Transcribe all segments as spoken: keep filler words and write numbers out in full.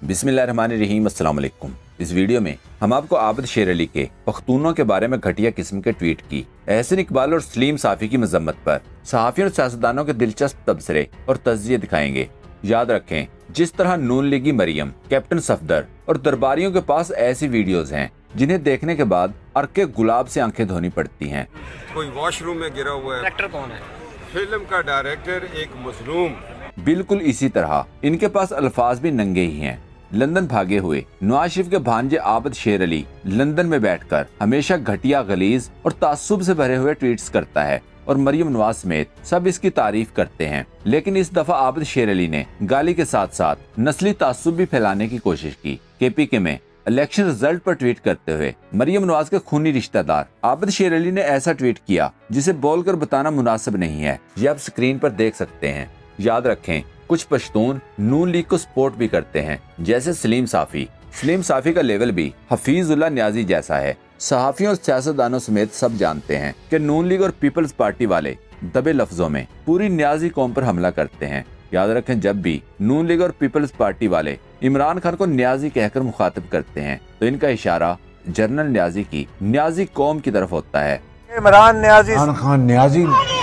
बिस्मिल्लाहिर्रहमानिर्रहीम, अस्सलाम वालेकुम। इस वीडियो में हम आपको आबिद शेर अली के पख्तूनों के बारे में घटिया किस्म के ट्वीट की, एहसन इकबाल और सलीम साफ़ी की मजम्मत पर सहाफ़ियों और सियासतदानों के दिलचस्प तबसरे और तज़किये दिखाएंगे। याद रखें, जिस तरह नून लीगी मरियम, कैप्टन सफदर और दरबारियों के पास ऐसी वीडियोस हैं जिन्हें देखने के बाद अर्के गुलाब से आंखें धोनी पड़ती हैं। कोई वॉशरूम में गिरा हुआ है। डायरेक्टर कौन है? फिल्म का डायरेक्टर एक मजलूम। बिल्कुल इसी तरह इनके पास अल्फाज भी नंगे ही हैं। लंदन भागे हुए नवाज शरीफ के भांजे आबिद शेर अली लंदन में बैठकर हमेशा घटिया, गलीज और तासुब से भरे हुए ट्वीट्स करता है और मरियम नवाज समेत सब इसकी तारीफ करते हैं। लेकिन इस दफा आबिद शेर अली ने गाली के साथ साथ नस्ली तासुब भी फैलाने की कोशिश की। केपीके में इलेक्शन रिजल्ट पर ट्वीट करते हुए मरियम नवाज के खूनी रिश्तेदार आबिद शेर अली ने ऐसा ट्वीट किया जिसे बोलकर बताना मुनासिब नहीं है। ये आप स्क्रीन पर देख सकते हैं। याद रखें, कुछ पश्तून नून लीग को सपोर्ट भी करते हैं, जैसे सलीम साफ़ी। सलीम साफ़ी का लेवल भी हफीजुल्लाह न्याजी जैसा है। सहाफ़ियों और सियासतदानों समेत सब जानते हैं कि नून लीग और पीपल्स पार्टी वाले दबे लफ्जों में पूरी न्याजी कौम पर हमला करते हैं। याद रखें, जब भी नून लीग और पीपल्स पार्टी वाले इमरान खान को न्याजी कहकर मुखातिब करते हैं तो इनका इशारा जनरल न्याजी की न्याजी कौम की तरफ होता है। इमरान न्याजी खान न्याजी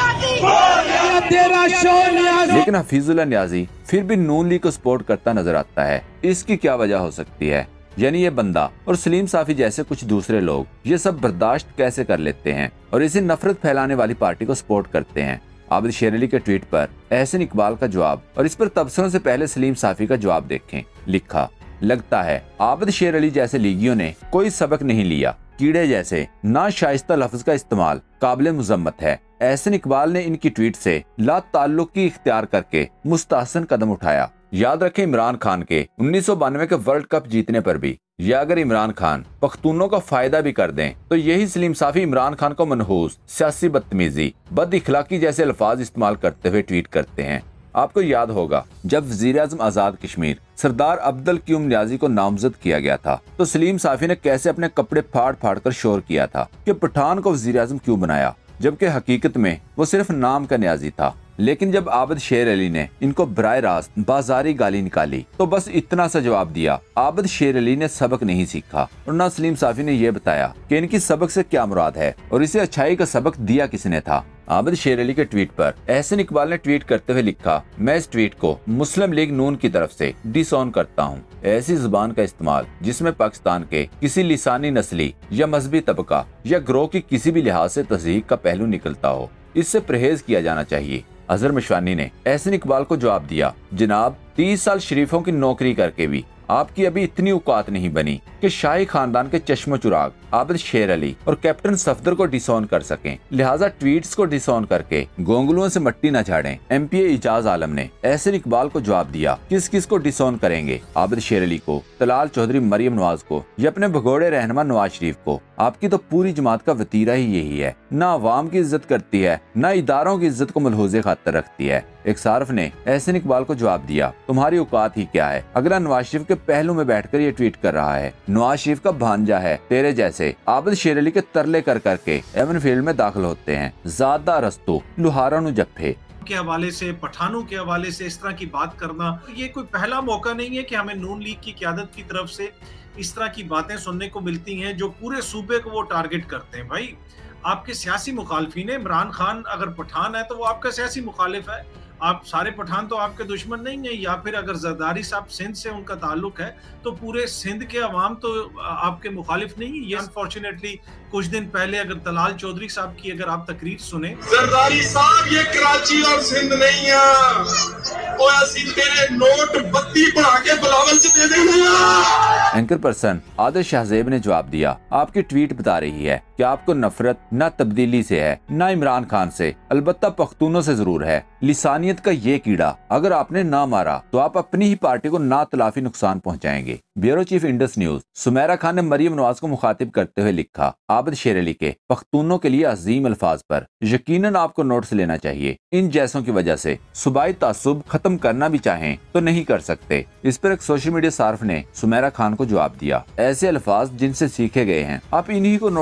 लेकिन हफीजुल्लाह न्याजी फिर भी नून लीग को सपोर्ट करता नजर आता है। इसकी क्या वजह हो सकती है? यानी ये बंदा और सलीम साफ़ी जैसे कुछ दूसरे लोग ये सब बर्दाश्त कैसे कर लेते हैं और इसी नफरत फैलाने वाली पार्टी को सपोर्ट करते हैं। आबिद शेर अली के ट्वीट पर एहसन इकबाल का जवाब और इस पर तबसरों से पहले सलीम साफ़ी का जवाब देखें। लिखा, लगता है आबिद शेर अली जैसे लीगियों ने कोई सबक नहीं लिया। कीड़े जैसे ना शाइस्ता लफ्ज का इस्तेमाल काबिल मुजम्मत है। एहसन इकबाल ने इनकी ट्वीट से ला ताल्लुकी इख्तियार करके मुस्तहसन कदम उठाया। याद रखें, इमरान खान के उन्नीस सौ बानवे के वर्ल्ड कप जीतने पर भी या अगर इमरान खान पख्तूनों का फायदा भी कर दें तो यही सलीम साफ़ी इमरान खान को मनहूस, सियासी बदतमीजी, बद इखलाकी जैसे अल्फाज इस्तेमाल करते हुए ट्वीट करते हैं। आपको याद होगा, जब वजीर आज़म आजाद कश्मीर सरदार अब्दुल क्यूम न्याजी को नामजद किया गया था तो सलीम साफ़ी ने कैसे अपने कपड़े फाड़ फाड़ कर शोर किया था कि पठान को वजीर आज़म क्यों बनाया, जबकि हकीकत में वो सिर्फ नाम का न्याजी था। लेकिन जब आबिद शेर अली ने इनको बराह रास्त बाजारी गाली निकाली तो बस इतना सा जवाब दिया। आबिद शेर अली ने सबक नहीं सीखा और न सलीम साफ़ी ने यह बताया कि इनकी सबक से क्या मुराद है और इसे अच्छाई का सबक दिया किसने था। आबिद शेर अली के ट्वीट पर एहसन इकबाल ने ट्वीट करते हुए लिखा, मैं इस ट्वीट को मुस्लिम लीग नून की तरफ से डिसऑन करता हूँ। ऐसी जुबान का इस्तेमाल जिसमें पाकिस्तान के किसी लिसानी, नस्ली या मजहबी तबका या ग्रोह की किसी भी लिहाज से तस्दीक का पहलू निकलता हो, इससे परहेज किया जाना चाहिए। अजहर मशवानी ने एहसन इकबाल को जवाब दिया, जनाब तीस साल शरीफों की नौकरी करके भी आपकी अभी इतनी औकात नहीं बनी कि शाही खानदान के चश्मो चुराग आबिद शेर अली और कैप्टन सफदर को डिसऑन कर सकें। लिहाजा ट्वीट्स को डिसऑन करके गोंगलुओं से मट्टी न झाड़ें। एमपीए इजाज आलम ने एहसन इकबाल को जवाब दिया, किस किस को डिसऑन करेंगे? आबिद शेर अली को, तलाल चौधरी, मरियम नवाज को या अपने भगोड़े रहनुमा नवाज शरीफ को? आपकी तो पूरी जमात का वतीरा ही यही है, ना अवाम की इज्जत करती है, ना इदारों की इज्जत को मलहूज़े खातर रखती है। एक सार्फ ने एहसन इकबाल को जवाब दिया, तुम्हारी औकात ही क्या है? अगला नवाज शरीफ के पहलू में बैठकर ये ट्वीट कर रहा है। नवाज शरीफ का भांजा है, तेरे जैसे आबिद शेर अली के तरले कर करके एवन फील्ड में दाखिल होते हैं। ज़्यादा रस्तों लुहारा नु जप्फे के हवाले से, पठानों के हवाले से इस तरह की बात करना, ये कोई पहला मौका नहीं है कि हमें नून लीग की क़यादत की तरफ से इस तरह की बातें सुनने को मिलती हैं जो पूरे सूबे को वो टारगेट करते हैं। भाई, आपके सियासी मुखालफिन है। इमरान खान अगर पठान है तो वो आपका सियासी मुखालिफ है। आप सारे पठान तो आपके दुश्मन नहीं है। या फिर अगर जरदारी साहब सिंध से उनका ताल्लुक है तो पूरे सिंध के अवाम तो आपके मुखालिफ नहीं है। ये अनफॉर्चुनेटली कुछ दिन पहले अगर तलाल चौधरी साहब की अगर आप तकरीर सुने, जरदारी साहब ये कराची और सिंध नहीं है, तो ऐसी तेरे नोट बत्ती बढ़ा के बिलावल से दे देंगे। एंकर पर्सन आदिल शाहजेब ने जवाब दिया, आपकी ट्वीट बता रही है कि आपको नफरत न तब्दीली से है न इमरान खान से, अलबत्ता पख्तूनों से जरूर है। लिसानियत का ये कीड़ा अगर आपने ना मारा तो आप अपनी ही पार्टी को ना तलाफी नुकसान पहुंचाएंगे। Bureau chief Indus news Sumera Khan ने मरियम नवाज को मुखातिब करते हुए लिखा, आबिद शेर अली के पख्तूनों के लिए अजीम अल्फाज पर यकीनन आपको नोट्स लेना चाहिए। इन जैसों की वजह से सूबाई तासुब खत्म करना भी चाहें तो नहीं कर सकते। इस पर एक सोशल मीडिया सार्फ ने सुमेरा खान को जवाब दिया, ऐसे अल्फाज जिनसे सीखे गए हैं आप इन्हीं को नोट्स लेने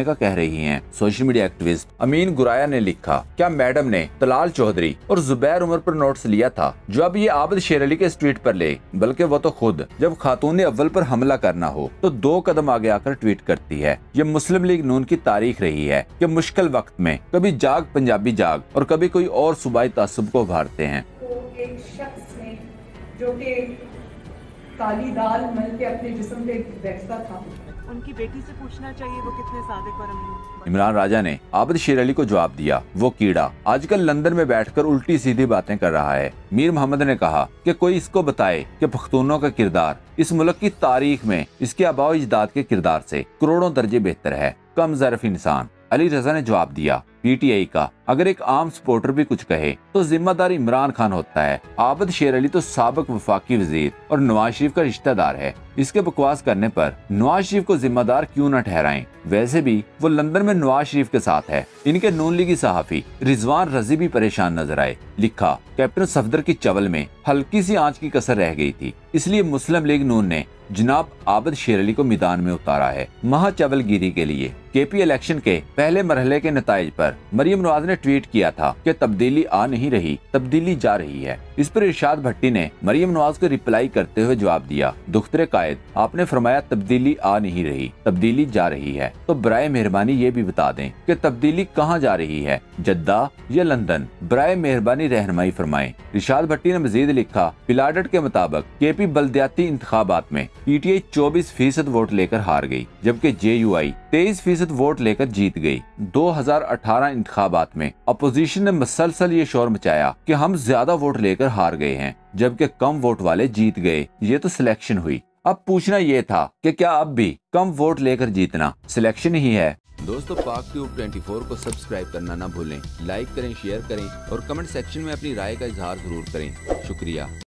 करने का कह रही हैं। Social media activist Amin Guraya ने लिखा, क्या मैडम ने तलाल चौधरी और जुबैर उमर पर नोट्स लिया था जो अब ये आबिद शेर अली के ट्वीट पर ले, बल्कि वो तो खुद जब खातून अव्वल पर हमला करना हो तो दो कदम आगे आकर ट्वीट करती है। ये मुस्लिम लीग नून की तारीख रही है कि मुश्किल वक्त में कभी जाग पंजाबी जाग और कभी कोई और सूबाई तासुब को उभारते हैं। तो एक शख्स ने जो कि काली दाल मल के अपने जिस्म पे बैठता था, उनकी बेटी से पूछना चाहिए वो कितने सादिक और अमीन। इमरान राजा ने आबिद शेर अली को जवाब दिया, वो कीड़ा आजकल लंदन में बैठकर उल्टी सीधी बातें कर रहा है। मीर मोहम्मद ने कहा कि कोई इसको बताए कि पख्तूनों का किरदार इस मुल्क की तारीख में इसके आबाओ इजदाद के किरदार से करोड़ों दर्जे बेहतर है, कम ज़रफ़ इंसान। अली रजा ने जवाब दिया, पीटीआई का अगर एक आम सपोर्टर भी कुछ कहे तो जिम्मेदार इमरान खान होता है। आबिद शेर अली तो साबिक वफाकी वजीर और नवाज शरीफ का रिश्तेदार है। इसके बकवास करने पर नवाज शरीफ को जिम्मेदार क्यों न ठहराएं? वैसे भी वो लंदन में नवाज शरीफ के साथ है। इनके नून लीगी सहाफी रिजवान रजी भी परेशान नजर आए। लिखा, कैप्टन सफदर की चवल में हल्की सी आंच की कसर रह गई थी, इसलिए मुस्लिम लीग नून ने जनाब आबिद शेर अली को मैदान में उतारा है महा चावलगिरी के लिए। केपी इलेक्शन के पहले मरहले के नताइज पर मरियम नवाज ने ट्वीट किया था कि तब्दीली आ नहीं रही, तब्दीली जा रही है। इस पर इरशाद भट्टी ने मरियम नवाज को रिप्लाई करते हुए जवाब दिया, दुख्तरे कायद आपने फरमाया तब्दीली आ नहीं रही, तब्दीली जा रही है, तो बराए मेहरबानी ये भी बता दें कि तब्दीली कहाँ जा रही है, जद्दा या लंदन? बराए मेहरबानी रहनुमाई फरमाएं। इरशाद भट्टी ने मजीद लिखा, पिलाडट के मुताबिक केपी बल्दियाती इंतखाबात में पीटीआई चौबीस फीसद वोट लेकर हार गई, जबकि जेयूआई तेईस फीसद वोट लेकर जीत गई। दो हजार अठारह इंतखाबात में अपोजिशन ने मसलसल ये शोर मचाया कि हम ज्यादा वोट लेकर हार गए हैं, जबकि कम वोट वाले जीत गए। ये तो सिलेक्शन हुई। अब पूछना ये था कि क्या अब भी कम वोट लेकर जीतना सिलेक्शन ही है? दोस्तों, पाक ट्यूब चौबीस को सब्सक्राइब करना ना भूलें, लाइक करें, शेयर करें और कमेंट सेक्शन में अपनी राय का इजहार जरूर करें। शुक्रिया।